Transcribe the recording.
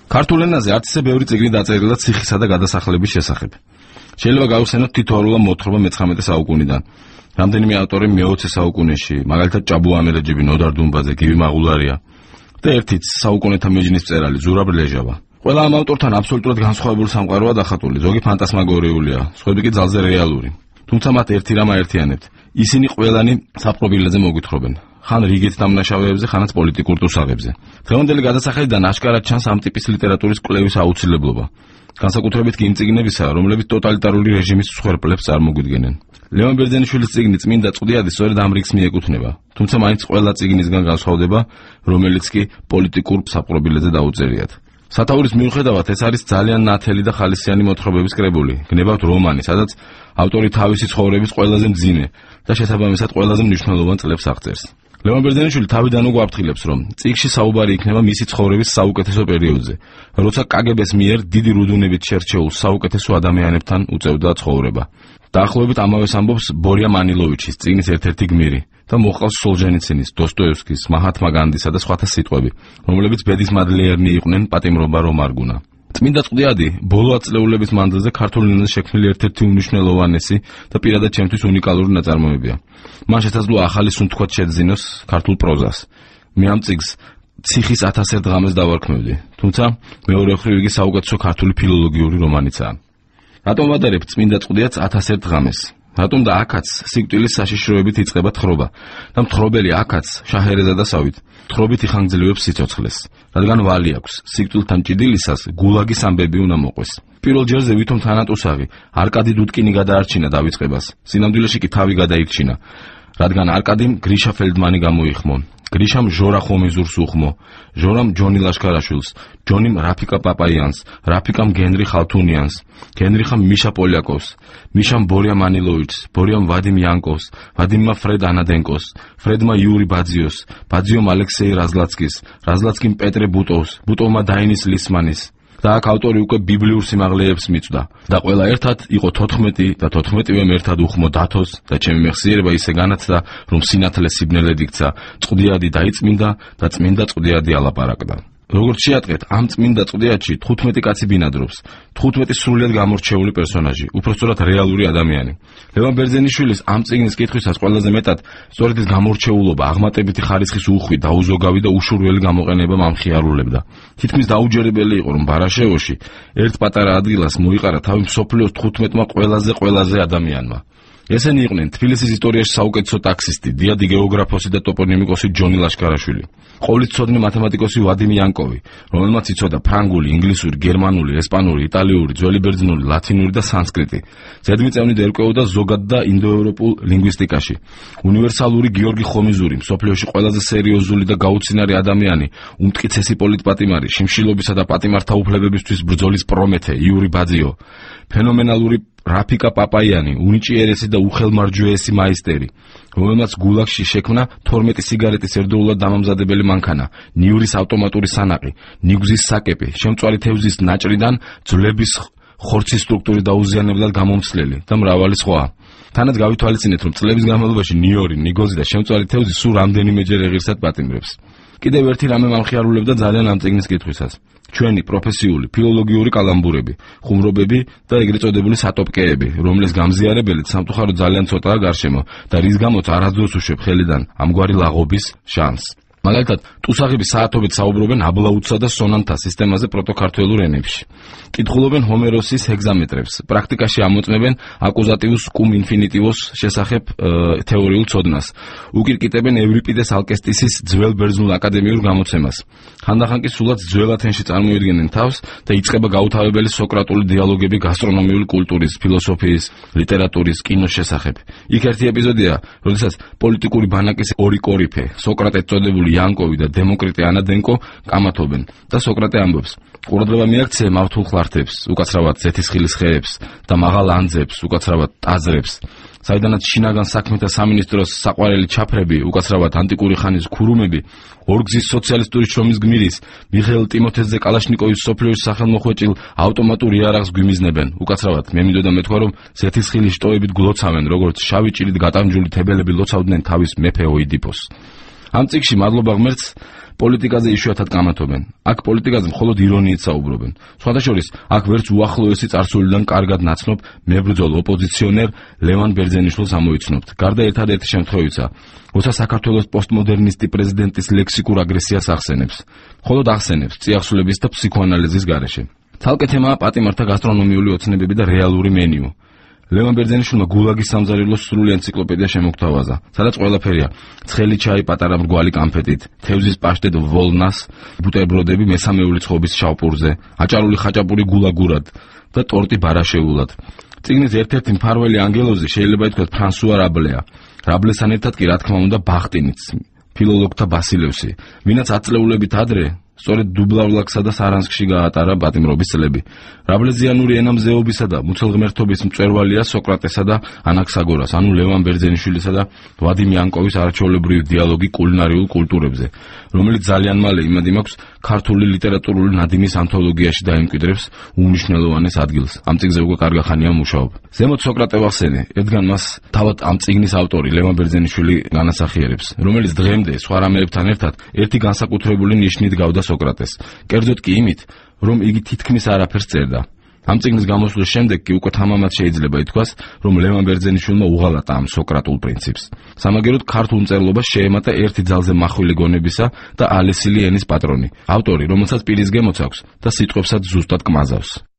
ქართულ ენაზე არც ისე ბევრი წიგნი დაწერილა ციხისა და გადასახლების შესახებ. შეიძლება გავიხსენოთ თითოეულა მოთხრობა მე-19 საუკუნიდან. რამდენიმე ავტორი მე-20 საუკუნეში, მაგალითად ჭაბუ ამირეჯიბი, ნოდარ დუმბაძე, გივი მაღულარია და ერთიც საუკუნეთა მეჯნის მწერალი ზურაბ ლეჟავა. ყველა ამ ავტორთან აბსოლუტურად განსხვავებული სამყაროა დახატული, ზოგი ფანტასმაგორიულია, სხვები კი ძალზე რეალური. თუმცა მათ ერთი რამ აერთიანებთ. ისინი ყველანი საპყრობილეზე მოგვითხრობენ. ხან რიგით დამნაშავეებზე, ხანაც პოლიტიკურ ტუსაღებზე. დღევანდელი გადასახედიდან აშკარად ჩანს ამ ტიპის ლიტერატურის კვლევის აუცილებლობა. განსაკუთრებით კი იმ წიგნებისა, რომლებიც ტოტალიტარული რეჟიმის მსხვერპლებს წარმოგვიდგენენ. ლევან ბერძენიშვილის წიგნი წმინდა წყვდიადი სწორედ ამ რიგს მიეკუთვნება, თუმცა მაინც ყველა წიგნისგან განსხვავდება, რომელიც კი პოლიტიკურ საპყრობილეზე დაუწერიათ. სათაურის მიუხედავად ეს არის ძალიან ნათელი და ხალისიანი მოთხრობების კრებული. გნებავთ რომანი, სადაც ავტორი თავისი ცხოვრების ყველაზე მძიმე და შესაბამისად ყველაზე მნიშვნელოვან წლებს აღწერს. ლევან ბერძენიშვილი თავიდან უკვე აფრთხილებს, რომ წიგნში საუბარი იქნება მისი ცხოვრების საუკეთესო პერიოდზე, როცა კგბ-ს მიერ დიდი რუდუნებით შერჩეულ საუკეთესო ადამიანებთან უწევდა ცხოვრება. დაახლოებით ამავეს ამბობს ბორია მანილოვიჩის წიგნის ერთ-ერთი გმირი და მოყავს სოლჟენიცინის, დოსტოევსკის, მაჰათმა განდისა და სხვათა სიტყვები, რომლებიც ბედის მადლიერნი იყვნენ პატიმრობა რომ არ გუნა. წმინდა წყვდიადი ბოლო ათწლეულების მანძილზე ქართულ ენაზე შექმნილი ერთ-ერთი უმნიშვნელოვანესი და პირადად ჩემთვის უნიკალური ნაწარმოებია. მან შესაძლოა ახალი სუნთქვათ შეძინოს ქართულ პროზას. მე ამ წიგნს ციხის 1001 დღამეს დავარქმევდი, თუმცა მეორე მხრივ იგი საუკეთესო ქართული ფილოლოგიური რომანიცაა. რატომ ვადარებ წმინდა წყვდიადს 1001 დღამეს? რატომ და აქაც სიკვდილის საშიშროებით იწყება თხრობა და მთხრობელი აქაც შაჰერეზადასავით თხრობით იხანგრძლივებს სიცოცხლეს, რადგან ვალი აქვს სიკვდილთან ჭიდილისას გულაგის ამბები უნდა მოყვეს. პირველ ჯერზე ვითომ თანატუსაღი არკადი დუდკინი გადაარჩინა დავიწყებას, სინამდვილეში კი თავი გადაირჩინა, რადგან არკადიმ გრიშა ფელდმანი გამოიხმო. გრიშამ ჟორა ხომიზურს უხმო, ჟორამ ჯონი ლაშქარაშვილს, ჯონიმ რაფიკა პაპაიანს, რაფიკამ გენრი ხალთუნიანს, გენრიხამ მიშა პოლიაკოვს, მიშამ ბორია მანილოვიჩს, ბორიამ ვადიმ იანკოვს, ვადიმმა ფრედ ანადენკოს, ფრედმა იური ბაძიოს, ბაძიომ ალექსეი რაზლაცკის, რაზლაცკიმ პეტრე ბუტოვს, ბუტოვმა დაინის ლისმანის. და აქ ავტორი უკვე ბიბლიურ სიმაღლეებს მიწვდა და ყველა ერთად იყო 14 და 14-ვემ ერთად უხმო დათოს და ჩემი მეხსიერება ისე განაცდა, რომ სინათლე სიბნელედ იქცა, წყვდიადი დაიწმინდა და წმინდა წყვდიადი ალაპარაკდა. როგორც შეატყეთ, ამ წმინდა წყვდიადში 15 კაცი ბინადრობს, 15 სრულიად გამორჩეული პერსონაჟი, უпростоრად რეალური ადამიანი. ლევან ბერძენიშვილის ამ წიგნის კითხვისას ყველაზე მეტად სწორედ ის გამორჩეულობა, აღმატებითი ხარისხის უხვი, დაუზოგავი და უშურველი გამოყენება მამხიარულებდა. თითქმის დაუჯერებელი იყო, რომ ბარაშევოში ერთ პატარა ადგილას მოიყარა თავი მსოფლიოს 15-მა ყველაზე ადამიანმა. ესენი იყვნენ თბილისის ისტორიაში საუკეთესო ტაქსისტი, დიადი გეოგრაფოსი და ტოპონიმიკოსი ჯონი ლაშქარაშვილი, ყოვლისმცოდნე მათემატიკოსი ვადიმ იანკოვი, რომელმაც იცოდა ფრანგული, ინგლისური, გერმანული, ესპანური, იტალიური, ძველი ბერძნული, ლათინური და სანსკრიტი. ზედმიწევნით ერკვეოდა ზოგად და ინდოევროპულ ლინგვისტიკაში. უნივერსალური გიორგი ხომიზური, მსოფლიოში ყველაზე სერიოზული და გაუცინარი ადამიანი, უმტკიცესი პოლიტპატიმარი, შიმშილობისა და პატიმართა უფლებებისთვის ბრძოლის პრომეთე, იური ბაძიო, ფენომენალური რაფიკა პაპაიანი, უნიჭიერესი და უხელმარჯვეესი მაისტერი, რომელმაც გულაგში შექმნა 12 სიგარეტის ერთდროულად დამამზადებელი მანქანა, ნიურის ავტომატური სანაყი, ნიგზის საკეპი, შემწვარი თევზის ნაჭრიდან ძვლების ხორცის სტრუქტურის დაუზიანებლად გამომცლელი და მრავალი სხვა. თანაც გავითვალისწინეთ, რომ წლების განმავლობაში ნიორი, ნიგოზი და შემწვარი თევზი სულ რამდენიმეჯერ ეღირსად პატიმრებს. კიდევ ერთი რამე მამხიარულებდა ძალიან ამ წიგნის კითხვისას. ჩვენი პროფესიული, ფილოლოგიური კალამბურები, ხუმრობები და ეგრეთ წოდებული სატოპკეები, რომლის გამზიარებელიც სამწუხაროდ ძალიან ცოტაა გარშემო და რის გამოც არასდროს უშვებ ხელიდან ამგვარი ლაღობის შანსს. მაგალითად, ტუსაღები საათობით საუბრობენ აბლაუცსა და სონანთა სისტემაზე პროტოქართველურ ენებში. კითხულობენ ჰომეროსის ჰეგზამეტრებს, პრაქტიკაში ამოწმებენ აკუზატივუს კუმ ინფინიტივოს შესახებ თეორიულ ცოდნას. უკირკიტებენ ევრიპიდეს ალკესტისის ძველ ბერძნულ აკადემიურ გამოცემას. ხანდახან კი სულაც ძველ ათენში წარმოედგენენ თავს და იწყება გაუთავებელი სოკრატული დიალოგები გასტრონომიული კულტურის, ფილოსოფიის, ლიტერატურის, კინოს შესახებ. იქ ერთი ეპიზოდია, როდესაც პოლიტიკური ბანაკის ორი კორიფე, სოკრატეს წოდებული იანკოვი და დემოკრიტე ანადენკო კამათობენ და სოკრატე ამბობს: ყურადღება მიაქცე მავთულ ხლართებს, უკაცრავად ზეთისხილის ხეებს და მაღალ ანძებს, უკაცრავად ტაძრებს, საიდანაც შინაგან საქმეთა სამინისტროს საყვარელი ჩაფრები, უკაცრავად ანტიკური ხანის ქურუმები, ორგზის სოციალისტური შრომის გმირის მიხეილ ტიმოთეძე კალაშნიკოვის სოფლიოში სახელმოხვეჭილ ავტომატურ იარაღს გვიმიზნებენ, უკაცრავად მე მინდოდა მეთქვა, რომ ზეთისხილის შტოებით გლოცავენ, როგორც შავი ჭირით გატანჯული თებელები ლოცავდნენ თავის მეფე ოიდიპოს. ამ წიგნში მადლობა ღმერთს პოლიტიკაზე იშვიათად კამათობენ. აქ პოლიტიკაზე მხოლოდ ირონიით საუბრობენ. სხვადასხვა აქ ვერც უახლოესი წარსულიდან კარგად ნაცნობ მებრძოლ ოპოზიციონერ ლევან ბერძენიშვილს ამოიცნობთ. გარდა ერთადერთი შემთხვევისა, როცა საქართველოს პოსტმოდერნისტი პრეზიდენტის ლექსიკურ აგრესიას ახსენებს. მხოლოდ ახსენებს წიაღსულების და ფსიქოანალიზის გარეშე. ცალკე თემაა პატიმართა გასტრონომიული ოცნებები და რეალური მენიუ. ლევან ბერძენიშვილმა გულაგის სამზარეულოს სრული ენციკლოპედია შემოგთავაზა, სადაც ყველაფერია: ცხელი ჩაი პატარა მრგვალი კანფეტით, თევზის პაშტეტ ვოლნას, ბუტერბროდები მესამეული ცხობის შავპურზე, აჭარული ხაჭაპური გულაგურად და ტორტი ბარაშეულად. წიგნის ერთ-ერთი მფარველი ანგელოზი შეიძლება ითქვას ფრანსუა რაბლეა. რაბლესთან ერთად კი რა თქმა უნდა ბახტინიც, ფილოლოგთა ბასილევსი, ვინაც 10 წლეულებით ადრე სწორედ დუბლავლაკსა და სარანსკში გაატარა პატიმრობის წლები. რაბლეზიანური ენამზეობისა და მუცელღმერთობის მწვერვალია სოკრატესა და ანაქსაგორას, ანუ ლევან ბერძენიშვილისა და ვადიმ იანკოვის არაჩვეულებრივი დიალოგი კულინარიულ კულტურებზე, რომელიც ძალიან მალე იმედი მაქვს ქართული ლიტერატურული ნადიმის ანთოლოგიაში დაიმკვიდრებს უმნიშვნელოვანეს ადგილს. ამ წიგნზე უკვე კარგი ხანია მუშაობ. ზემოთ სოკრატე ვახსენე, ერთგან მას თავად ამ წიგნის ავტორი ლევან ბერძენიშვილი განასახიერებს, რომელიც დღემდე სხვა რამეებთან ერთად ერთი განსაკუთრებული ნიშნით გავდა სოკრატეს. კერძოდ კი იმით, რომ იგი თითქმის არაფერს წერდა. ამ წიგნის გამოსვლის შემდეგ კი უკვე თამამად შეიძლება ითქვას, რომ ლევან ბერძენიშვილმა უღალატა ამ სოკრატულ პრინციპს. სამაგეროდ ქართულ მწერლობას შეემატა ერთი ძალზე მახვილი გონებისა და ალესილი ენის პატრონი, ავტორი, რომელსაც პირის გემოც აქვს და სიტყვებსაც ზუსტად კმაზავს.